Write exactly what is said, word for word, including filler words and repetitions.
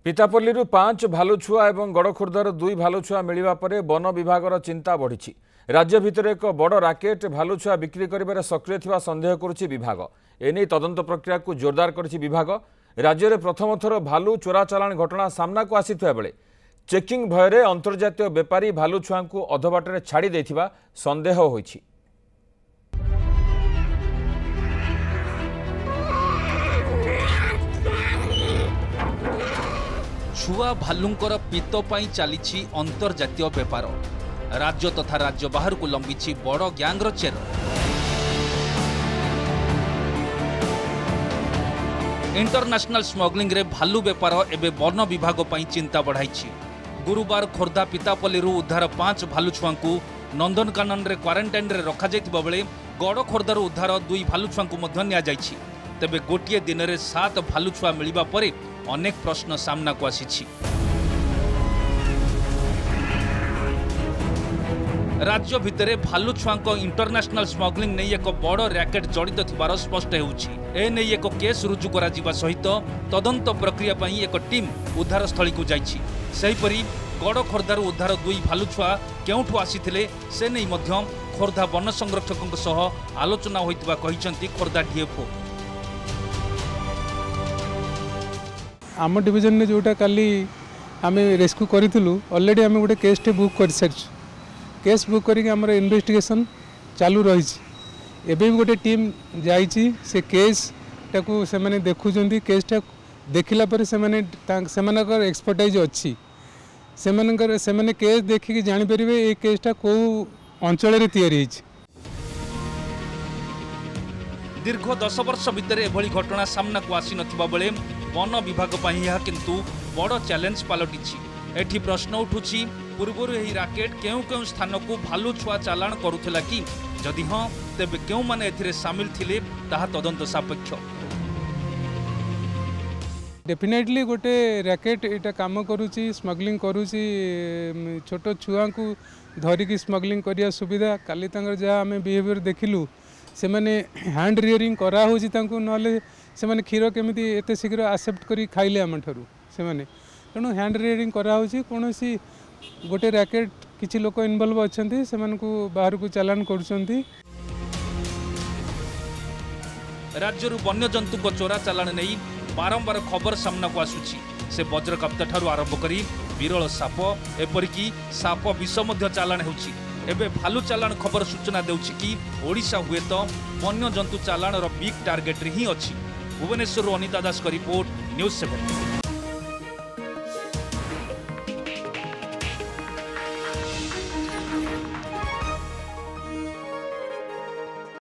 पितापल्ली पांच भालू छुआ और गड़खोर्धार दुई भालू छुआ मिलवा पर वन विभाग चिंता बढ़ी। राज्य भितर एक बड़ राकेट भालू छुआ बिक्री कर सक्रिय थिबा संदेह करुछि विभाग। एने तदंत प्रक्रिया को जोरदार करिछि विभाग। राज्य में प्रथम थर भालू चोरा चालाण घटना सामना को आसीथिबा बेले चेकिंग भୟରେ अंतर्जातीय बेपारी भालू छुआ को अधबाटे छाड़ी देथिबा संदेह होइछि। छुआ भालुंकर पीत पाई चली अंतर्जातीय बेपार। राज्य तथा राज्य बाहर को लंबी बड़ ग्यांगर चेर। इंटरनेशनल स्मगलिंग रे भालू बेपार एबे वन विभाग पई चिंता बढ़ाई। गुरुवार खोर्धा पितापल्ली उद्धार पांच भालू छुआ को नंदनकानन रे क्वारंटाइन रे रखा जाइतिबा बेले गड़ खोर्धार उद्धार दुई भालू छुआ को मध्य निया जाइछि। तेबे गोटिए दिन रे सात भालू छुआ मिलिबा परे अनेक प्रश्न सामना को आसी। राज्य भितर भालू छुआ इंटरनेशनल स्मगलिंग नहीं एक बड़ रैकेट जड़ित थिबार स्पष्ट होउछि। ए नहीं एक केस रुजु करा जिबा सहित तदंत प्रक्रिया पई एक टीम उद्धार स्थली को जाइछि। सेहिपरि गड़ खोर्धार उद्धार दुई भालू छुआ केउठु आसीथिले से नहीं मध्य खोर्धा वन संरक्षकक सह आलोचना होइतिबा कहिसंती खोर्धा डीएफओ। आम डिविजन में जोटा काली आम रेस्क्यू करूँ अलरेडी आम गोटे केस टे बुक कर सारी केस बुक करके आमर इन्वेस्टिगेशन चालू रही। एबे भी गोटे टीम जाइए से केस टाकू से मैंने देखुं केसटा देखला पर से मैंने एक्सपर्टाइज अच्छी से मैंने केस देखिकी जापर ये केसटा कौ अंचल तैयारी। दीर्घ दस वर्ष भितर एभली घटना सामना को आसी नथिबा बेले वन विभाग पई यह किंतु बड़ चैलेंज पलटिछि। एठी प्रश्न उठुछि पूर्वरु एही राकेट केउ केउ स्थान को भालू छुआ चालाण करुथिला कि जदि हां तेबे केउ माने एथिरे शामिल थिले ताहा तदंत सापेक्ष। डेफिनेटली गोटे रैकेट एटा काम करूची स्मगलिंग करूची छोट छुआ को धरिकी स्मगलिंग करिया सुविधा काली तांगर जा आमे बिहेवियर देखिलु से मैंने हैंड रियरिंग करा होची तांको नले से मैंने क्षीर केमिति एते शीघ्र एक्सेप्ट करी खाइले आम ठारू से मैंने तेणु हैंड रियरिंग करा होची कोनोसी गोटे रैकेट किछि लोक इन्वॉल्व अछंती से मानकु बाहर को चालान करूछंती। राज्यरु वन्य जंतु को चोरा चालान नहीं बारंबार खबर सामना को आसुछि। से वज्रकाप्त ठारू आरंभ करी विरल साप एपरिकी साप विष मध्य चालान होछि। एबे भालू चालान खबर सूचना देउछि कि ओडिशा हुए तो वन्य जंतु चालान रो बिग टार्गेट रे ही अछि। भुवनेश्वर अनिता दास का रिपोर्ट न्यूज़ सेवन।